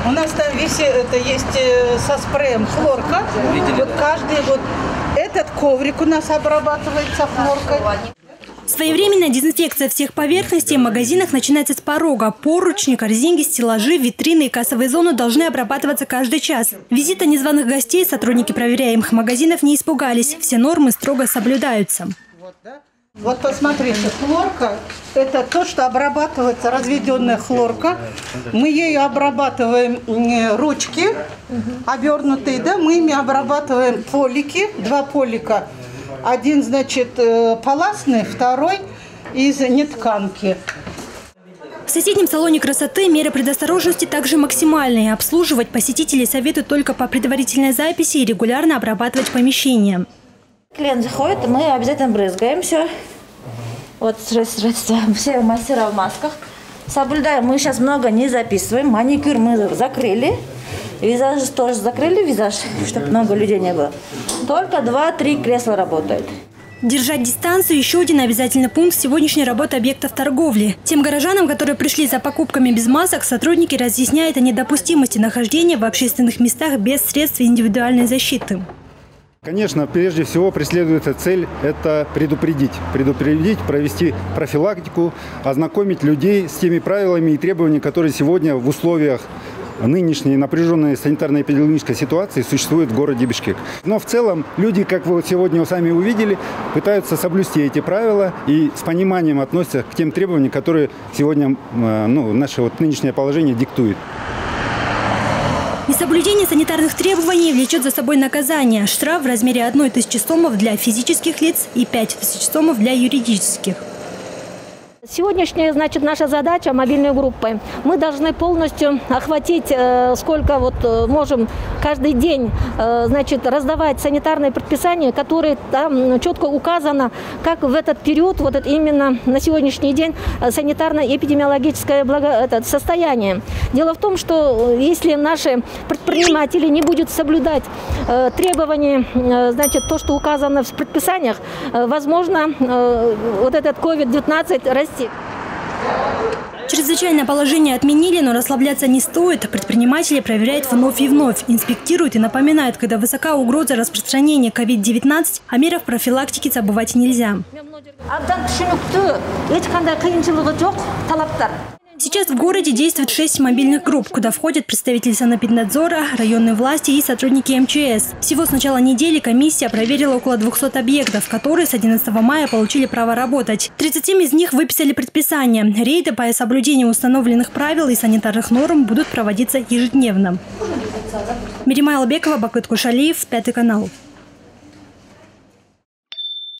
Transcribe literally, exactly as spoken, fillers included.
У нас там висит, это есть э, со спреем хлорка. Видели, вот да? каждый вот этот коврик у нас обрабатывается хлоркой. Своевременная дезинфекция всех поверхностей в магазинах начинается с порога. Поручни, корзинки, стеллажи, витрины и кассовые зоны должны обрабатываться каждый час. Визита незваных гостей сотрудники проверяемых магазинов не испугались. Все нормы строго соблюдаются. Вот посмотрите, хлорка – это то, что обрабатывается, разведенная хлорка. Мы ею обрабатываем ручки, обернутые, да, мы ими обрабатываем полики, два полика. Один, значит, паласный, второй из нетканки. В соседнем салоне красоты меры предосторожности также максимальные. Обслуживать посетителей советуют только по предварительной записи и регулярно обрабатывать помещения. Клиент заходит, мы обязательно брызгаем все. Вот все мастера в масках. Соблюдаем. Мы сейчас много не записываем. Маникюр мы закрыли. Визаж тоже закрыли, визаж, чтобы много людей не было. Только два-три кресла работают. Держать дистанцию – еще один обязательный пункт сегодняшней работы объектов торговли. Тем горожанам, которые пришли за покупками без масок, сотрудники разъясняют о недопустимости нахождения в общественных местах без средств индивидуальной защиты. Конечно, прежде всего преследуется цель – это предупредить. Предупредить, провести профилактику, ознакомить людей с теми правилами и требованиями, которые сегодня в условиях нынешней напряженной санитарно-эпидемиологической ситуации существует в городе Бишкек. Но в целом люди, как вы сегодня сами увидели, пытаются соблюсти эти правила и с пониманием относятся к тем требованиям, которые сегодня ну, наше вот нынешнее положение диктует. Несоблюдение санитарных требований влечет за собой наказание. Штраф в размере одной тысячи сомов для физических лиц и пяти тысяч сомов для юридических. Сегодняшняя, значит, наша задача мобильной группы. Мы должны полностью охватить, э, сколько вот э, можем каждый день, э, значит, раздавать санитарные предписания, которые там четко указано, как в этот период, вот это именно на сегодняшний день санитарно-эпидемиологическое благо, это, состояние. Дело в том, что если наши предприниматели не будут соблюдать э, требования, э, значит, то, что указано в предписаниях, э, возможно, э, вот этот ковид девятнадцать растет. Чрезвычайное положение отменили, но расслабляться не стоит. Предприниматели проверяют вновь и вновь, инспектируют и напоминают, когда высока угроза распространения ковид девятнадцать, о мерах профилактики забывать нельзя. Сейчас в городе действует шесть мобильных групп, куда входят представители санэпиднадзора, районной власти и сотрудники эм че эс. Всего с начала недели комиссия проверила около двухсот объектов, которые с одиннадцатого мая получили право работать. тридцатим из них выписали предписания. Рейды по соблюдению установленных правил и санитарных норм будут проводиться ежедневно. Мирима Албекова, Бакыт Кушалиев, Пятый канал.